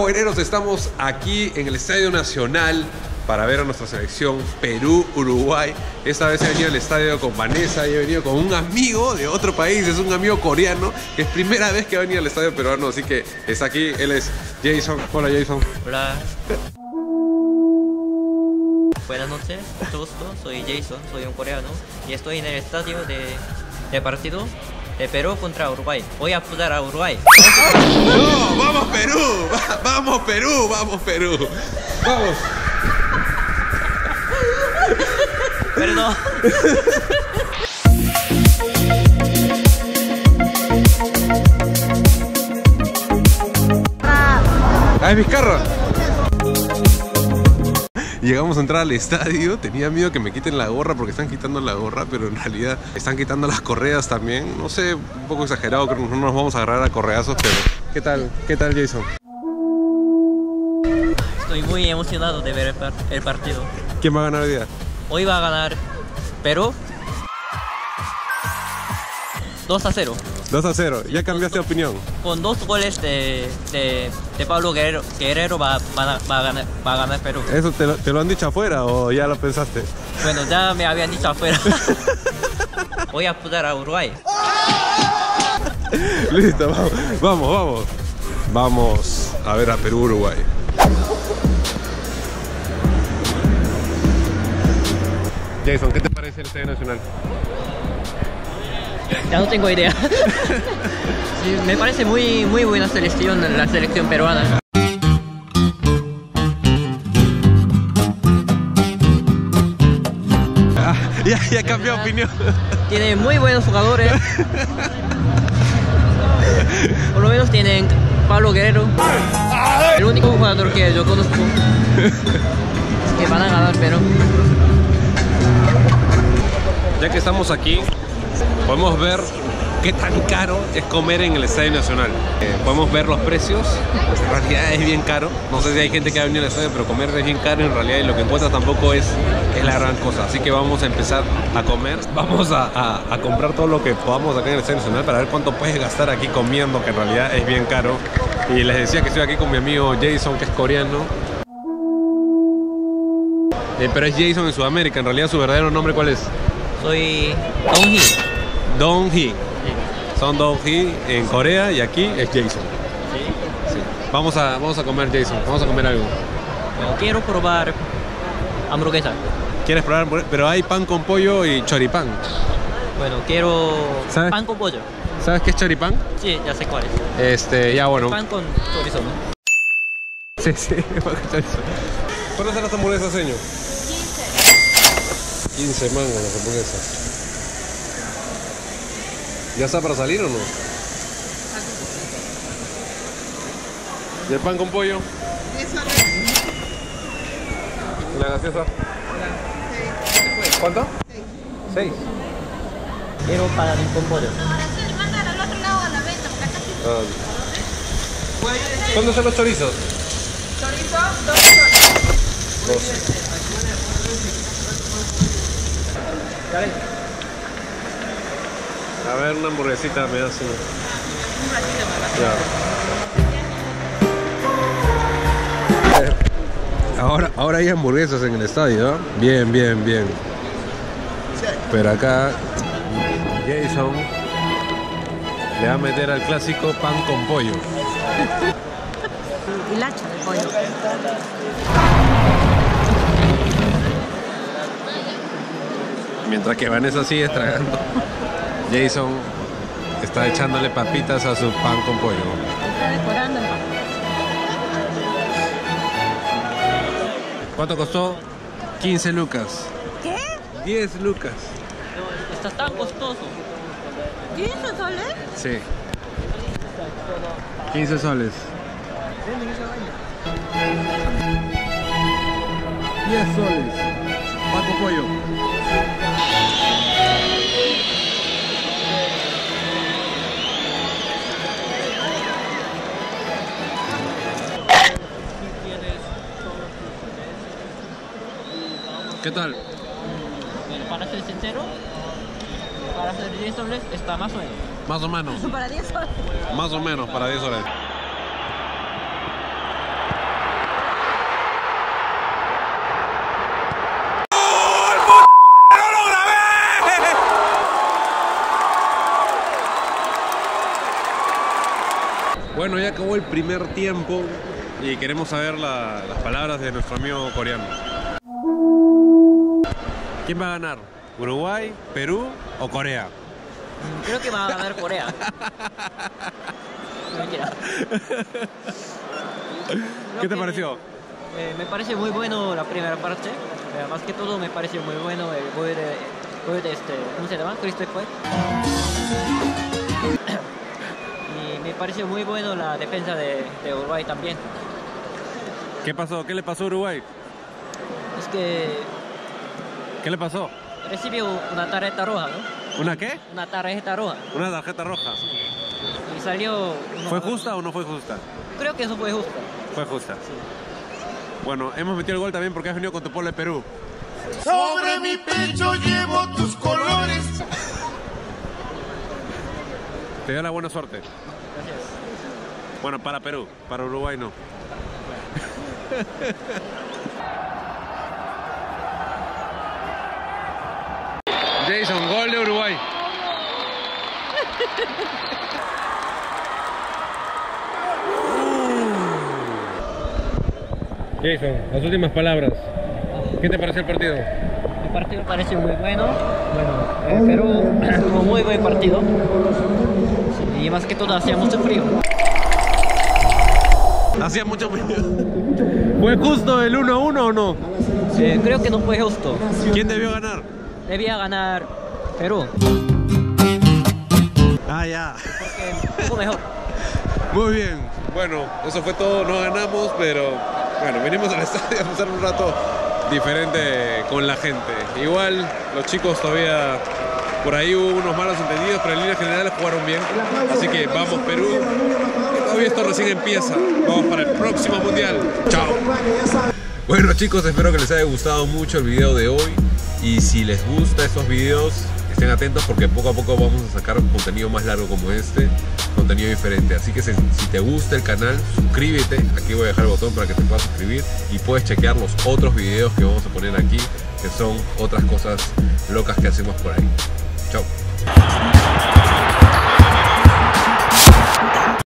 guaineros, estamos aquí en el Estadio Nacional para ver a nuestra selección Perú-Uruguay. Esta vez he venido al estadio con Vanessa y he venido con un amigo de otro país, es un amigo coreano, que es primera vez que ha venido al estadio peruano, así que está aquí, él es Jason. Hola Jason. Hola. Buenas noches, mucho gusto, soy Jason, soy un coreano y estoy en el estadio de partido de Perú contra Uruguay. Voy a apoyar a Uruguay. ¡No! ¡Vamos Perú! ¡Vamos Perú! ¡Vamos Perú! ¡Vamos! Perdón. ¡Ah, es Vizcarra! Llegamos a entrar al estadio, tenía miedo que me quiten la gorra porque están quitando la gorra, pero en realidad están quitando las correas también. No sé, un poco exagerado, creo que no nos vamos a agarrar a correazos, pero ¿qué tal? ¿Qué tal, Jason? Estoy muy emocionado de ver el partido. ¿Quién va a ganar hoy día? Hoy va a ganar Perú 2-0. 2-0, ya cambiaste de opinión. Con 2 goles de Pablo Guerrero va a ganar Perú. ¿Eso te lo han dicho afuera o ya lo pensaste? Bueno, ya me habían dicho afuera. Voy a apoyar a Uruguay. Listo, vamos. Vamos a ver a Perú-Uruguay. Jason, ¿qué te parece el Estadio Nacional? Ya no tengo idea. Sí, me parece muy buena selección, la selección peruana. Ya cambió de opinión. Tiene muy buenos jugadores. Por lo menos tienen Pablo Guerrero, el único jugador que yo conozco que van a ganar Perú. Ya que estamos aquí, podemos ver qué tan caro es comer en el Estadio Nacional. Podemos ver los precios, en realidad es bien caro. No sé si hay gente que ha venido al estadio, pero comer es bien caro en realidad y lo que encuentras tampoco es la gran cosa. Así que vamos a empezar a comer. Vamos a comprar todo lo que podamos acá en el Estadio Nacional para ver cuánto puedes gastar aquí comiendo, que en realidad es bien caro. Y les decía que estoy aquí con mi amigo Jason, que es coreano. Pero es Jason en Sudamérica, en realidad su verdadero nombre ¿cuál es? Soy Dong-hee. Dong-hee. Sí. Son Dong-hee en Corea y aquí es Jason. Sí. Sí. Vamos a comer, Jason. Vamos a comer algo. Bueno, quiero probar hamburguesa. ¿Quieres probar? Pero hay pan con pollo y choripán. Bueno, quiero ¿Sabes? pan con pollo. ¿Sabes qué es choripán? Sí, ya sé cuál es. Ya bueno. Pan con chorizo, ¿no? Sí, pan con chorizo. ¿Cuántas son las hamburguesas, señor? 15 mangos las hamburguesas. ¿Ya está para salir o no? ¿Y el pan con pollo? ¿Y la gaseosa? ¿Cuánto? 6. Quiero pan con pollo. ¿Cuántos son los chorizos? Chorizo, 2 soles. 12. A ver, una hamburguesita me hace. Un ratito más. Ya. Ahora hay hamburguesas en el estadio, ¿no? Bien. Pero acá Jason le va a meter al clásico pan con pollo. Hilacha de pollo. Mientras que Vanessa sigue tragando, Jason está echándole papitas a su pan con pollo. Está decorando. ¿Cuánto costó? 15 lucas. ¿Qué? 10 lucas. Está tan costoso. ¿15 soles? Sí. 15 soles. 10 soles. Pan con pollo. ¿Qué tal? Bueno, para ser sincero, para hacer 10 soles está más o menos. Más o menos. Para 10 soles. Más o menos para 10 soles. Bueno, ya acabó el primer tiempo y queremos saber las palabras de nuestro amigo coreano. ¿Quién va a ganar? ¿Uruguay, Perú o Corea? Creo que va a ganar Corea. No, mentira. ¿Qué te pareció? Me parece muy bueno la primera parte. Más que todo me parece muy bueno el gol de ¿cómo se llama? Christopher. Y me parece muy bueno la defensa de Uruguay también. ¿Qué pasó? ¿Qué le pasó a Uruguay? Es que ¿Qué le pasó? recibió una tarjeta roja, ¿no? ¿Una qué? Una tarjeta roja. Una tarjeta roja. Y salió... ¿Fue justa o no fue justa? Creo que eso fue justo. Fue justa. Sí. Bueno, hemos metido el gol también porque has venido con tu pueblo de Perú. Sobre mi pecho llevo tus colores. Te dio la buena suerte. Gracias. Bueno, para Perú, para Uruguay no. Jason, gol de Uruguay. Jason, las últimas palabras. ¿Qué te pareció el partido? El partido parece muy bueno. Bueno, Perú tuvo muy buen partido. Sí, y más que todo hacía mucho frío. Hacía mucho frío. ¿Fue justo el 1-1 o no? Creo que no fue justo. ¿Quién debió ganar? Debía ganar Perú. Ah, ya. Porque jugó mejor. Muy bien. Bueno, eso fue todo. No ganamos, pero bueno, venimos al estadio a pasar un rato diferente con la gente. Igual los chicos todavía por ahí hubo unos malos entendidos, pero en líneas generales jugaron bien. Así que vamos Perú. Todavía esto recién empieza. Vamos para el próximo mundial. Chao. Bueno chicos, espero que les haya gustado mucho el video de hoy. Y si les gusta estos videos, estén atentos porque poco a poco vamos a sacar un contenido más largo como este, contenido diferente. Así que si te gusta el canal, suscríbete. Aquí voy a dejar el botón para que te puedas suscribir y puedes chequear los otros videos que vamos a poner aquí, que son otras cosas locas que hacemos por ahí. Chao.